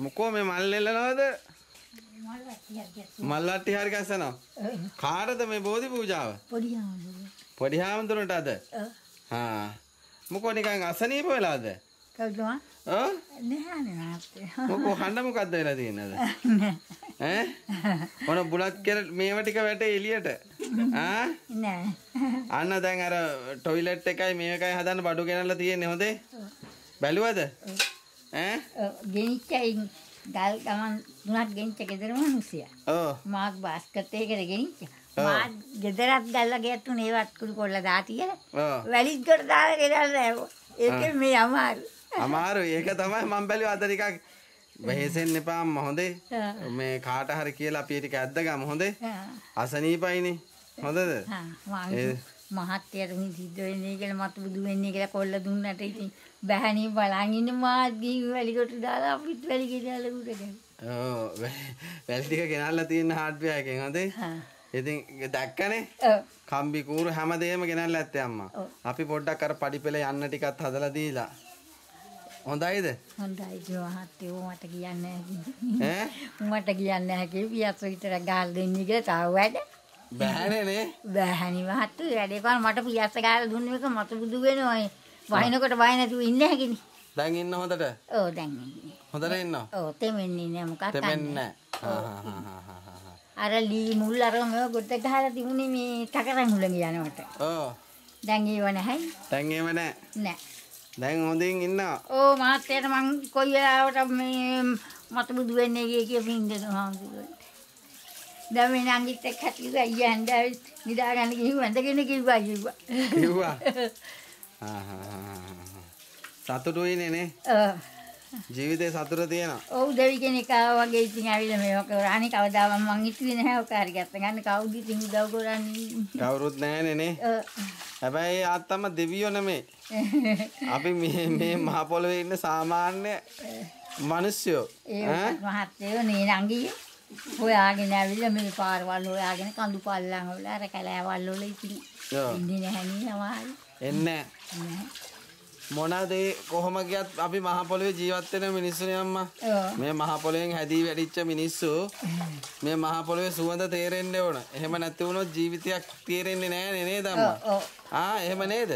මොකෝ මේ මල් නෙලනවද? මල් වට්ටි හරි ගස්සනවා. කාටද මේ බෝධි පූජාව? පොඩි හාමුදුරන්ට අද. හා. මොකෝ නිකන් අසනීප වෙලාද? කවුද? නෑ. මොකෝ හඬ මොකද්ද වෙලා තියෙන්නේ අද? ඈ? මොන බුලත් කියලා මේව ටික වැටේ එළියට. ආ? නෑ. අන්න දැන් අර টয়ලට් එකයි මේකයි හදන්න බඩු ගෙනල්ලා තියෙන්නේ හොඳේ. බැලුවද? ඈ? ගෙනිච්චයි ගල් ගමන් තුනක් ගෙනිච්ච ගෙදර මිනිස්සයා. ඔව්. මාත් බාස්කට් එකකට ගෙනිච්ච. මාත් ගෙදරත් ගල්ලා ගියත් ඒවත් කුඩු කොල්ල දාතියල. ඔව්. වැලිත් කොට දාලා ගෙනල්ලා ඒක මේ අමාරු. අමාරුයි. ඒක තමයි මම බැලුවා අද ටිකක් වෙහෙසෙන්න එපා අම්මා හොඳේ. මේ කාට හරි කියලා අපි ටික ඇද්දගමු හොඳේ. අසනීපයිනේ. හොඳද? මහත්තයාට මේ සිද්ධ වෙන්නේ කියලා මත බුදු වෙන්නේ කියලා කොල්ල දුන්නට ඉතින් බැහැණී බලන් ඉන්න මාත් ගිහින් වැලිකොට දාලා අපිත් වැලි ගෙඩියල උඩ ගිහින්. ඔව් වැලි ටික ගෙනල්ලා තියෙන හાર્ඩ්වෙයාර් එකෙන් හොඳේ. ඉතින් දැක්කනේ? ඔව්. කම්බි කූරු හැමදේම ගෙනල්ලා ඇත්තේ අම්මා. අපි පොඩ්ඩක් අර පඩිපෙළ යන්න ටිකක් හදලා දීලා. හොඳයිද? හොඳයි මහත්තයෝ මට කියන්නේ නැහැ. ඈ? මට කියන්නේ නැහැ කිව්ව පියස්ස විතර ගාල් දෙන්නේ කියලා තාව වැඩ. බෑනේ නේ. බෑහනි මහත්තයෝ වැඩේ කරන මට පියස්ස ගාලා දුන්න එක මත බුදු වෙනවා. වහිනකොට වහින නැතුව ඉන්නේ හැකිනේ. දැන් ඉන්න හොඳට? ඔව් දැන් ඉන්නේ. හොඳට ඉන්නවා? ඔව් තෙමෙන්නේ නැහැ මොකක්ද? තෙමෙන්නේ අර ලී මුල් අරම ගොඩ ගහලා තිබුණේ මේ තකරන් මුලන් යනකොට. ඔව්. දැන් ඒව නැහැ. දැන් ඒව නැහැ. නැහැ. දැන් හොඳින් ඉන්නවා. ඕ මාත්‍යට මං කොයි වෙලාවට මේ මත බුදු වෙන්නේ කියපින් දෙනවා හම්දුනේ. දැන් මේ නංගිත් එක්ක හිටියා අයියා හන්දාවේ නිදා ගන්න ගිහින් වැඳගෙන කිව්වා. කිව්වා. සතුටුයිනේ නේ. ජීවිතේ සතුට තියෙනවා. ඔව් දෙවි කෙනෙක් ආවා වගේ ඉතින් ඇවිල්ලා මේක කරා. අනේ කවදාවත් මං හිතුවේ නැහැ ඔක හරි ගත්ත ගන්න කවුද ඉතින් උදව් කරන්නේ. කවුරුත් නැහැනේ නේ. හැබැයි ආත්තම දෙවියෝ නෙමේ. අපි මේ මහ පොළවේ ඉන්න සාමාන්‍ය මිනිස්සුયો. ඒ මහත්තයෝ නේ නංගි හොයාගෙන ඇවිල්ලා මේ පාරවල් හොයාගෙන කඳු පල්ලම් වල අර කැලෑවල් වල ඉතින් ඉන්නේ නැහැ නේ අමාරු. එන්නේ මොනද කොහොම ගියත් අපි මහ පොළවේ ජීවත් වෙන මිනිස්සුනේ අම්මා. මේ මහ පොළවෙන් හැදී වැඩිච්ච මිනිස්සු මේ මහ පොළවේ සුවඳ තේරෙන්න ඕන. එහෙම නැති වුණොත් ජීවිතයක් තේරෙන්නේ නැහැ නේද අම්මා? එහෙම නේද?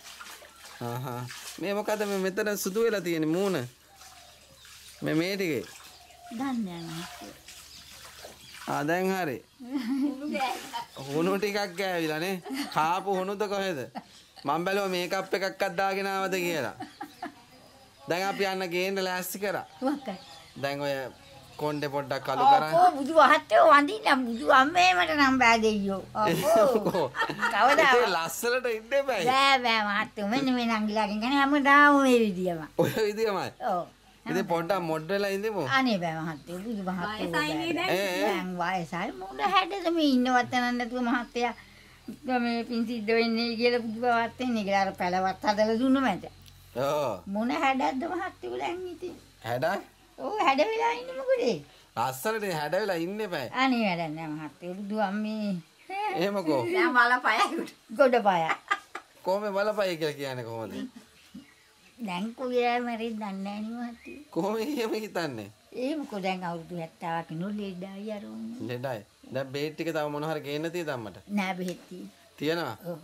මේ මොකද මේ මෙතන සුදු වෙලා තියෙන්නේ මූණ? මේ ටිකේ. දන්නේ නැහැ. දැන් හරි. හුණු ටිකක් ගෑවිලා නේ. කාපු හුණුද කොහෙද? මම බැලුවා මේකප් එකක්වත් දාගෙන ආවද කියලා. දැන් අපි යන්න ගේන්න ලෑස්ති කරා. මොකක්ද? දැන් ඔය කොණ්ඩේ පොඩ්ඩක් අලු කරා. ඔව් බුදු වහත්තේ වඳින්න බුදු අම්මේ මට නම් බෑ දෙයියෝ. ඔව්. කවදා? ඒ ලස්සලට ඉන්න බෑ. බෑ මහත්තයෝ මෙන්න මේ නංගිලාගෙන් ගන්නේ හැමදාම මේ විදියම. ඔය විදියමයි. ඔව්. ඉතින් පොඩ්ඩක් මොඩ් වෙලා ඉඳිමු. අනේ බෑ මහත්තයෝ බුදු මහත්තයෝ. දැන් වයසයි මොකද හැදෙද මේ ඉන්නවත් නැතුව මහත්තයා මේ පින් සිද්ධ වෙන්නේ කියලා බුදුබවත් වෙන්නේ කියලා අර පැලවත් හදලා දුන්න මට. ඔව්. මොන හැඩක්ද මහත්තයෝ දැන් ඉතින්? හැඩක්? ඔව් හැඩ වෙලා ඉන්නේ මොකද? ලස්සනට හැඩ වෙලා ඉන්නේ බෑ. අනේ වැඩක් නෑ මහත්තයෝ බුදු අම්මේ. එහෙමකෝ. දැන් බලපයයි ගොඩ පයයි. කොහොම බලපයි කියලා කියන්නේ කොහොමද? දැන් කොහේ මරෙත් දන්නේ නෑ නේ මහත්තයෝ. කොහොම එහෙම හිතන්නේ? ඒ මොකද දැන් අවුරුදු 70ක නුලෙඩයි අරුන්නේ. ලෙඩයි. දැන් බේට් ටික තව මොන හරි ගේන්න තියෙද අම්මට? නෑ බෙහෙත් තියෙනවා. ඔව්.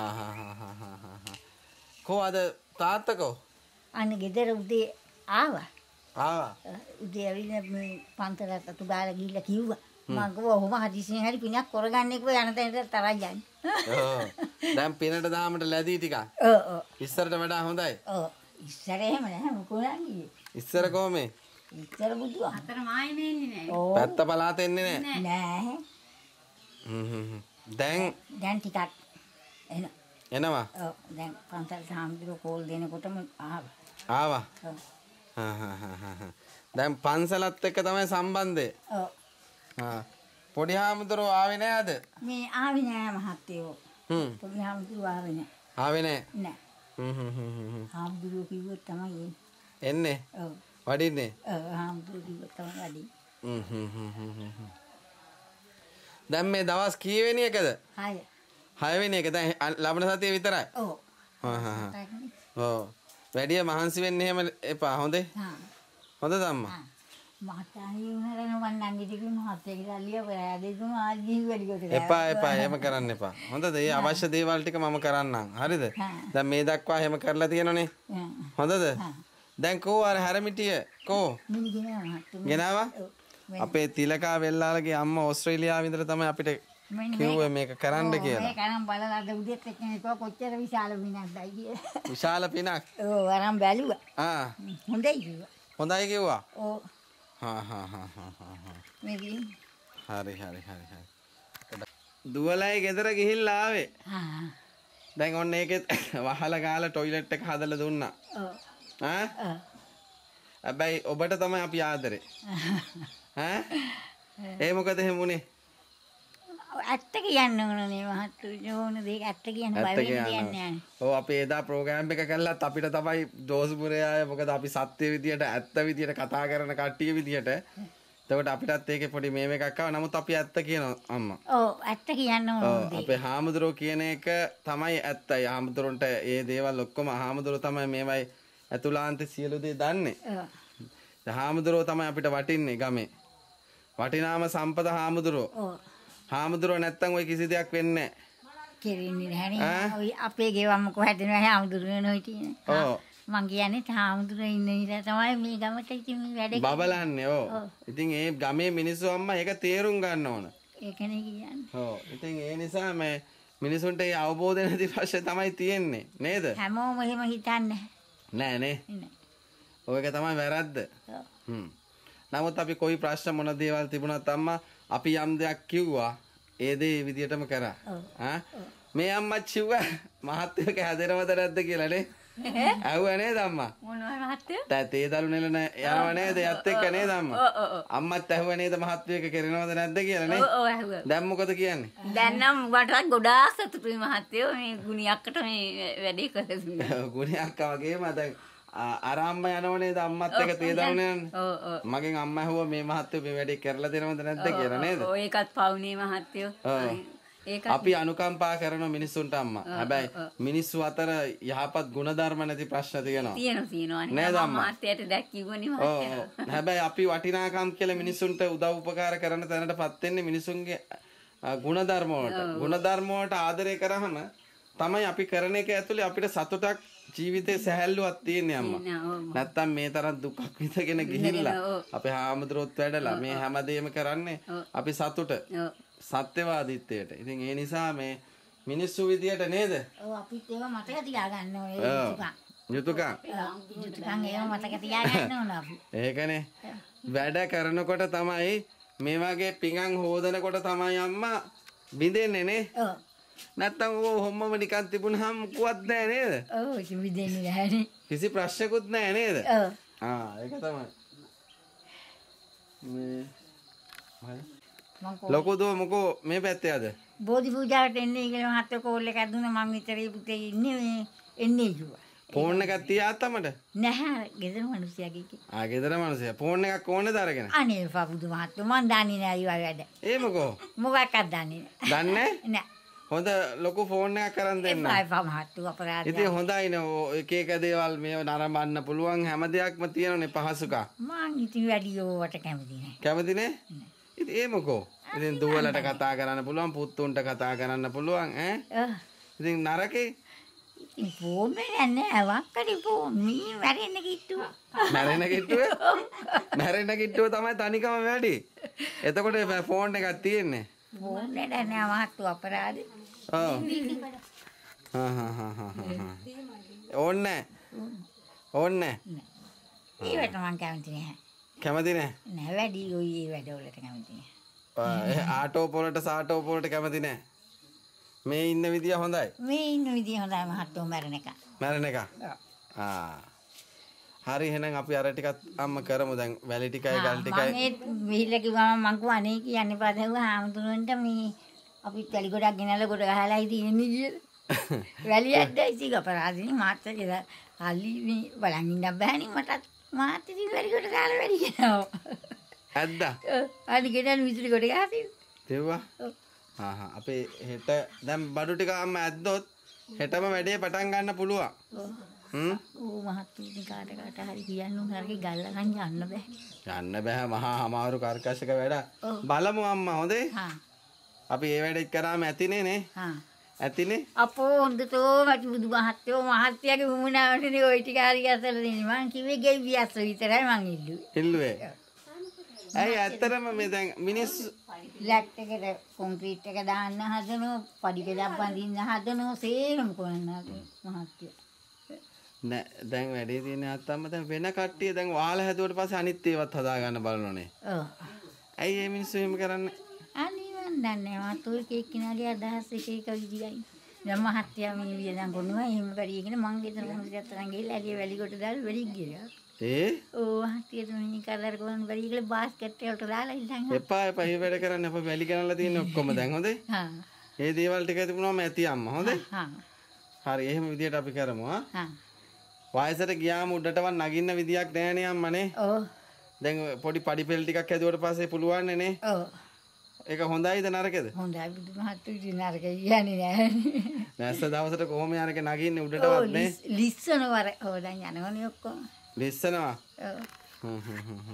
කොහොමද තාත්තකෝ? අනේ ගෙදර උදේ ආවා. ආවා. උදේ ඇවිල්ලා මේ පන්සලට අතු බාලා ගිහිල්ලා කිව්වා. මම ගෝ ඔහොම හදිසියෙන් හරි පිනක් කරගන්න එක යන තැනට තරයි යන්නේ. ඔව්. දැන් පිනට දාමට ලැබී ටිකක්. ඔව්. ඉස්සරට වඩා හොඳයි. ඔව්. ඉස්සර එහෙම නැහැ මොකෝ නංගි. ඉස්සර කොහොමේ? ඉස්සර බුදු අතර මායෙම එන්නේ නැහැ. ඔව්. පැත්ත පලාත එන්නේ නැහැ. නෑ. දැන් ටිකක් එනවා. ඔව් දැන් පන්සල් සාම්දුර කෝල් දෙනකොටම ආවා. ආවා. දැන් පන්සලත් එක්ක තමයි සම්බන්ධය. ඔව්. පොඩි හාමුදුරුවෝ ආවේ නෑද? මේ ආවේ නෑ මහත්තයෝ. පොඩි හාමුදුරුවෝ ආවේ නෑ. ආවේ නෑ. නෑ. හාමුදුරුවෝ කිව්වොත් තමයි එන්නේ. ඔව්. වඩින්නේ. ඔව් හාමුදුරුවෝ කිව්වොත් තමයි වඩින්නේ. දැන් මේ දවස් කීවෙනි එකද? 6. 6 වෙනි එක. දැන් ලබන සතිය විතරයි. ඔව්. ඔව්. වැඩි මහන්සි වෙන්න එහෙම එපා හොඳේ. හොඳද අම්මා? මහත්තයාගේ උනරන මන් නැගිටිකු මහත්තයා කියලා අල්ලිය කරා දෙතුන් ආජී වැඩි කොට එපා එහෙම කරන්න එපා. හොඳද? ඒ අවශ්‍ය දේවල් ටික මම කරන්නම්. හරිද? දැන් මේ දක්වා එහෙම කරලා තියෙනනේ. හොඳද? දැන් කෝ අර හැරමිටිය කෝ? ගෙනාවා? අපේ තිලකා වෙල්ලාලගේ අම්මා ඕස්ට්‍රේලියාවේ ඉඳලා තමයි අපිට කිව්වේ මේක කරන්න කියලා. මේක නම් බලලා අද උදේත් එක්කෙනෙක් කොච්චර විශාල පිනක්දයි කියලා. විශාල පිනක්. ඔව් අරන් බැලුවා. හොඳයි කිව්වා. හොඳයි කිව්වා. ඔව්. හරි. දුවලයි ගෙදර ගිහිල්ලා ආවේ. දැන් ඔන්න ඒකෙත් වහලා ගාලා টয়ලට් එක හදලා දුන්නා. හැබැයි ඔබට තමයි අපි ආදරේ. ඒ මොකද එහෙම උනේ? ඇත්ත කියන්න ඕනනේ මහත්තයෝ ඕන දෙයක් ඇත්ත කියන්න බය වෙන්නේ කියන්නේ නැහැ. ඔව් අපි එදා ප්‍රෝග්‍රෑම් එක කළාත් අපිට තමයි දෝසුපුරේ ආයේ මොකද අපි සත්‍ය විදියට ඇත්ත විදියට කතා කරන කට්ටිය විදියට. එතකොට අපිටත් ඒකේ පොඩි මේව එකක් ආවා. නමුත් අපි ඇත්ත කියනවා අම්මා. ඔව් ඇත්ත කියන්න ඕනේ. අපේ හාමුදුරුවෝ කියන එක තමයි ඇත්තයි. හාමුදුරුවන්ට මේ දේවල් ඔක්කොම හාමුදුරුවෝ තමයි මේවයි අතුලාන්තේ සියලු දේ දන්නේ. හාමුදුරුවෝ තමයි අපිට වටින්නේ ගමේ. වටිනාම සම්පත හාමුදුරුවෝ. හාමුදුරුවෝ නැත්තම් ඔය කිසි දෙයක් වෙන්නේ නැහැ. කෙරෙන්නේ නැහැ. ඔය අපේ ගෙවම් කොහෙදනවා හාමුදුරුවෝ නෝ හිටියේ. ඔව්. මං කියන්නේ හාමුදුරුවෝ ඉන්න නිසා තමයි මේ ගමට ඉතින් මේ වැඩේ බබලන්නේ. ඔව්. ඉතින් ඒ ගමේ මිනිස්සු අම්මා ඒක තේරුම් ගන්න ඕන. ඒකනේ කියන්නේ. ඔව්. ඉතින් ඒ නිසා මේ මිනිසුන්ට ඒ අවබෝධය නැති ප්‍රශ්නේ තමයි තියෙන්නේ නේද? හැමෝම එහෙම හිතන්නේ නෑ නේ. ඔයක තමයි වැරද්ද. නමුත් අපි કોઈ ප්‍රශ්න මොන දේවල් තිබුණත් අම්මා අපි යම් දෙයක් කිව්වා ඒ දේ විදියටම කරා. මේ අම්මා කිව්වා මහත්තයක හැදෙනවද නැද්ද කියලා නේ? ඇහුවා නේද අම්මා? මොනවා මහත්තයෝ? තේ දලු නෙලන යනවා නේද? යත් එක්ක නේද අම්මා? අම්මත් ඇහුවා නේද මහත්තයක කරනවද නැද්ද කියලා නේ? ඔව් ඇහුවා. දැන් මොකද කියන්නේ? දැන් නම් වටත් ගොඩාක් සතුටුයි මහත්තයෝ මේ ගුණියක්කට මේ වැඩේ කරලා දුන්නා. ගුණියක් වගේම දැන් අරම්ම යනව නේද අම්මත් එක්ක තේ දලු නෙලන? මගෙන් අම්මා ඇහුවා මේ මහත්තයෝ මේ වැඩේ කරලා දෙනවද නැද්ද කියලා නේද? ඔව් ඒකත් පවුනේ මහත්තයෝ. අපි අනුකම්පා කරන මිනිස්සුන්ට අම්මා. හැබැයි මිනිස්සු අතර යහපත් ගුණධර්ම නැති ප්‍රශ්න තියෙනවා. තියෙනවා නේද අම්මා? මාත්‍යට දැක් කිව්වනේ මහත්තයා. හැබැයි අපි වටිනාකම් කියලා මිනිස්සුන්ට උදව් උපකාර කරන තැනටපත් වෙන්නේ මිනිසුන්ගේ ගුණධර්ම වලට. ගුණධර්ම වලට ආදරය කරාම තමයි අපි කරන එක ඇතුලේ අපිට සතුටක් ජීවිතේ සැහැල්ලුවක් තියෙන්නේ අම්මා. නැත්තම් මේ තරම් දුකක් විඳගෙන ගිහිල්ලා අපේ හාමුදුරුවොත් වැඩලා මේ හැමදේම කරන්නේ අපි සතුට. සත්‍යවාදීත්වයට. ඉතින් ඒ නිසා මේ මිනිස්සු විදියට නේද? ඔව් අපිත් ඒව මතක තියාගන්න ඕනේ යුතුයකම්. යුතුයකම් ඒව මතක තියාගන්න ඕන අපි. ඒකනේ. වැඩ කරනකොට තමයි මේ වගේ පිඟන් හොදනකොට තමයි අම්මා බින්දෙන්නේ නේ? ඔව්. නැත්තම් ඕ හොම්මම නිකන් තිබුණාම මුකුවත් නැහැ නේද? ඔව් ඒක බින්දෙන්නේ නැහැනේ. කිසි ප්‍රශ්නකුත් නැහැ නේද? ඔව්. ඒක තමයි. ලොකු දුව මොකෝ මේ පැත්තේ අද? බෝධි පූජාවට එන්නේ කියලා මහත්තයා කෝල් එකක් දුන්නා මං විතරේ පුතේ ඉන්නේ මේ එන්නේ කිව්වා. ෆෝන් එකක් තියාත්තමද? නැහැ ගෙදර මිනිස්සුගේ කි. ගෙදර මිනිස්සයා ෆෝන් එකක් ඕනේද අරගෙන? අනේ පපුදු මහත්තයා මං දන්නේ නැහැ ඊවා වැඩ. ඒ මොකෝ? මොකක්වත් දන්නේ නැහැ. දන්නේ නැහැ. හොඳ ලොකු ෆෝන් එකක් කරන් දෙන්න. එපා මහත්තයා අපරාධ. ඉතින් හොඳයිනේ එක එක දේවල් මේව නරඹන්න පුළුවන් හැම දෙයක්ම තියෙනනේ පහසුකම්. මං ඉතින් වැඩි ඕවට කැමති නැහැ. කැමති නේ? ඉතින් ඒ මොකෝ? ඉතින් දුවලට කතා කරන්න පුළුවන් පුතුන්ට කතා කරන්න පුළුවන් ඈ. ඉතින් නරකේ ඉතින් ෆෝන් එක නෑ වක්කඩි ෆෝන් මේ මැරෙන්න කිට්ටුව. මැරෙන්න කිට්ටුව? මැරෙන්න කිට්ටුව තමයි තනිකම වැඩි. එතකොට ෆෝන් එකක් තියෙන්නේ. ෆෝන් එක නෑ මහත්තු අපරාධේ. ඔව්. ඕන්නේ. ඕන්නේ. ඒවට මං කැමති නැහැ. කැමති නැහැ. නෑ වැඩි ඔය වැඩවලට කැමති නැහැ. ආටෝ පොලට සාටෝ පොලට කැමති නැහැ. මේ ඉන්න විදිය හොඳයි. මේ ඉන්න විදිය හොඳයි මහත්තයෝ මැරෙන එක. මැරෙන එක. හරි එහෙනම් අපි අර ටිකත් අම්ම කරමු දැන් වැලි ටිකයි ගල් ටිකයි. මම ඒ විහිල්ල කිව්වම මං කිව්වා අනේ කියන්නේ පාදව ආමුතුරන්ට මේ අපි වැලි ගොඩක් ගෙනල්ලා ගොඩ ගහලායි තියෙන්නේ කියලා. වැලි ඇද්දයි සිග අපරාධිනේ මාත්‍යට අලි මේ බලන් ඉන්න බෑනේ මටත් මාත් ඉතින් වැලි ගොඩ දාලා වැඩි කියනවා. ඇද්දා? අලි ගෙඩල් විදුලි ගොඩ ගහතියි. තේරුවා? අපේ හෙට දැන් බඩු ටික අම්ම ඇද්දොත් හෙටම වැඩේ පටන් ගන්න පුළුවන්. ඌ මහත්තයා කාට හරි කියන්න උන් හරිය ගල්ලකන් යන්න බෑ. යන්න බෑ මහා අමාරු කර්කශක වැඩ. බලමු අම්මා හොඳේ. අපි ඒ වැඩේ කරාම ඇතිනේ නේ. ඇතිනේ. අපෝ හොඳටම බුදු මහත්තයාගේ වුණාවනේ ওই ටික හරි අසල දෙන්නේ. මං කිව්වේ ගෙවියස්ස විතරයි මං ඉල්ලුවේ. ඇයි ඇත්තටම මේ දැන් මිනිස්සු ලැට් එකට කොන්ක්‍රීට් එක දාන්න හදනවා, පඩි ගලක් බඳින්න හදනවා, සේරම කරනවා මහත්තයා. නෑ දැන් වැඩේ තියෙන අත්තම්ම දැන් වෙන කට්ටිය දැන් වහලා හැදුවට පස්සේ අනිත් ඒවත් හදා ගන්න බලනෝනේ. ඔව්. ඇයි මේ මිනිස්සු එහෙම කරන්නේ? අනේ මන් දන්නේ මාතෝ එක කිනාරිය අදහස් එක විදියයි. දැන් මහත්තයා මේ වියදම් කරනවා එහෙම පරිගෙන මං ගෙදර මොහොතක් තරන් ගිහලා ඇලිය වැලි කොට දාලා වෙලි ගියා. ඕ මහත්තයා තුනි කලර් කරන පරිගල බාස්කට් එකකට දාලා ඉඳන්. එපා මේ වැඩ කරන්න අප වැලි ගණන්ලා තියෙන ඔක්කොම දැන් හොඳේ? ඒ දේවල් ටික තිබුණාම ඇති අම්මා හොඳේ? හරි එහෙම විදියට අපි කරමු වයසට ගියාම උඩටවත් නගින්න විදියක් නෑනේ අම්මනේ. ඔව්. දැන් පොඩි පඩි පෙල් ටිකක් හැදුවට පස්සේ පුළුවන් නේ. ඔව්. ඒක හොඳයිද නරකද? හොඳයි බුදු මහත්තයෝ නරක කියන්නේ නෑ. නැස්ස දවසට කොහොම යනක නගින්නේ උඩටවත් නේ. ලිස්සන වර. ඔව් දැන් යනවනේ ඔක්කොම. ලිස්සනවා. ඔව්.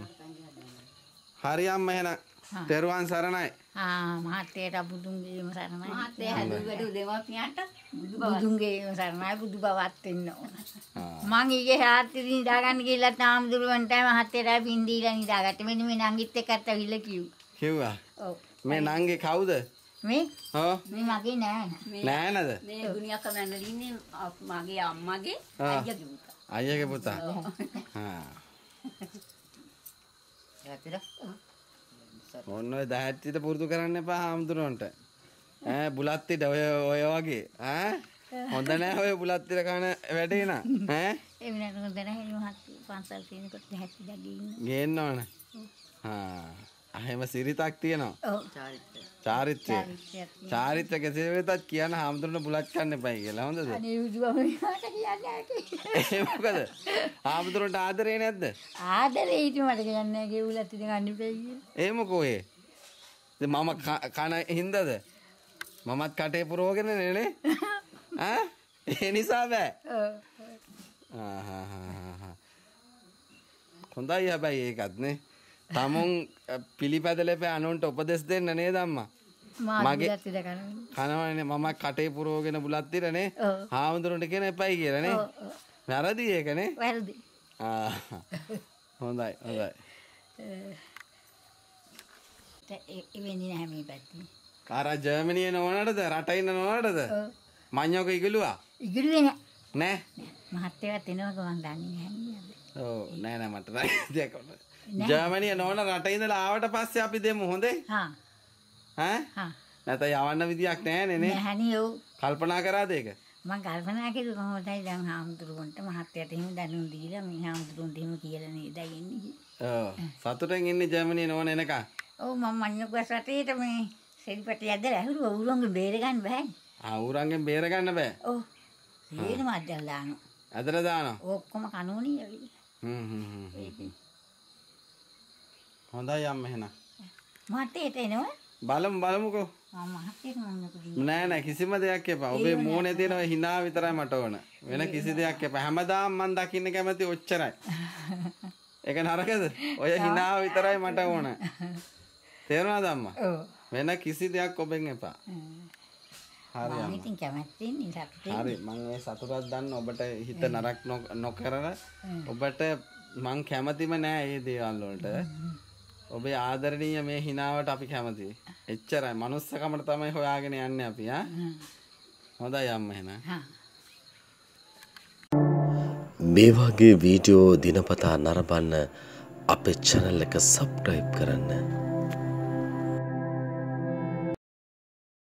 හරි අම්මා එහෙනම්. තෙරුවන් සරණයි. මහත්තයාට බුදුන්ගේම සරණයි. මහත්තයා හැදුවට දෙමාපියන්ට බුදුන්ගේම සරණයි බුදු බවත් වෙන්න ඕන. මං ඊගේ රාත්‍රියේ නිදාගන්න ගිහලා තාම දුරවන්ට මහත්තයාට පින් දීලා නිදාගත්තා. මෙන්න මේ නංගිත් එක්කත් ඇවිල්ලා කිව්වා. ඔව්. මේ නංගේ කවුද? මේ? ඔව්. මේ මගේ නෑ. නෑනද? මේ ගුණියක් කමන්න ඉන්නේ මගේ අම්මගේ අයියාගේ පුතා. අයියාගේ පුතා. ඔන්න ඔය දහත්තිට පුරුදු කරන්න එපා හාමුදුරුවන්ට. බුලත්තිට ඔය වගේ හොඳ නෑ ඔය බුලත්තිට කන වැඩේ නා. ඒ වෙනකොට හොඳ නැහැ මහත්තයා පන්සල් තියෙනකොට දහත්තිට ගිහින්. ගේන්න ඕන. එහෙම සිරිතක් තියෙනවා. ඔව්. චාරිත්‍රය. චාරිත්‍ර කෙසේ වෙතත් කියන හාමුදුරනේ බුලත් කන්න එපයි කියලා. හොඳද? අනේ බුදුබාමට කියන්නේ. ඒ මොකද? හාමුදුරන්ට ආදරේ නැද්ද? ආදරේ ඊට මට කියන්නේ නැහැ ගෙවුලත් ඉතින් ගන්න එපයි කියලා. ඒ මොකෝ ඒ? මම කන හින්දාද? මමත් කටේ පුරවගෙන නේ. ඒ නිසා බෑ. හොඳයි හැබැයි ඒකත් නේ. තමුන් පිළිපැදලපෑ අනුන්ට උපදෙස් දෙන්න නේද අම්මා? මගේ කනවනේ මම කටේ පුරවගෙන බුලත් ඉරනේ. හාමුදුරන්ට කියන එපයි කියලා නේ. වැරදි ඒකනේ. වැරදි. හොඳයි හොඳයි. ඒ වෙන්නේ නැහැ මේ පැත්තේ. කාරා ජර්මනියේ නෝනටද රට ඉන්න නෝනටද? මඤ්ඤෝක ඉගලුවා? ඉගලුවේ නෑ. නෑ. මහත්තයාත් එනවා ගමන් දන්නේ නැහැ. ඔව් නෑ නෑ මට නෑ. ජර්මනිය නෝන රට ඉඳලා ආවට පස්සේ අපි දෙමු හොඳේ? නැත්නම් යවන්න විදියක් නැහැනේ නේ. නැහනේ ඔව්. කල්පනා කරාද ඒක? මම කල්පනා කළේ කොහොමදයි දැන් හාමුදුරුවන්ට මහත්තයාට එහෙම දැනුම් දීලා මේ හාමුදුරුවන්ට එහෙම කියලා නේද යන්නේ. ඔව්. සතුටෙන් ඉන්නේ ජර්මනිය නෝන එනකන්. ඔව් මම මඤ්ඤොක්ගස් රටේට මේ සෙල්පටි ඇදලා ඇහුවා ඌරංගෙන් බේර ගන්න බෑනේ. ඌරංගෙන් බේර ගන්න බෑ. ඔව්. සේරම අදලා දානවා. ඇදලා දානවා. ඔක්කොම කනෝනේ ඇවිල්ලා. හොඳයි අම්ම එහෙනම්. මහත්තයට එනවා? බලමුකෝ. මහත්තයට මොනවද? නෑ කිසිම දෙයක් එපා. ඔබේ මූණේ තියෙන ඔය hina විතරයි මට ඕන. වෙන කිසි දෙයක් එපා. හැමදාම මං දකින්න කැමති ඔච්චරයි. ඒක නරකද? ඔය hina විතරයි මට ඕන. තේරුණාද අම්මා? ඔව්. වෙන කිසි දෙයක් ඔබෙන් එපා. හරි අම්මා. මම ඉතින් කැමතියි සතුටින්. හරි මං ඒ සතුටක් දන්න ඔබට හිත නරක නොකරන ඔබට මං කැමතිම නෑ මේ දේවල් වලට. ඔබේ ආදරණීය මේ හිනාවට අපි කැමතියි. එච්චරයි. මනුස්සකමට තමයි හොයාගෙන යන්නේ අපි හොඳයි අම්ම එහෙනම්. මේ වගේ වීඩියෝ දිනපතා නරඹන්න අපේ channel එක subscribe කරන්න.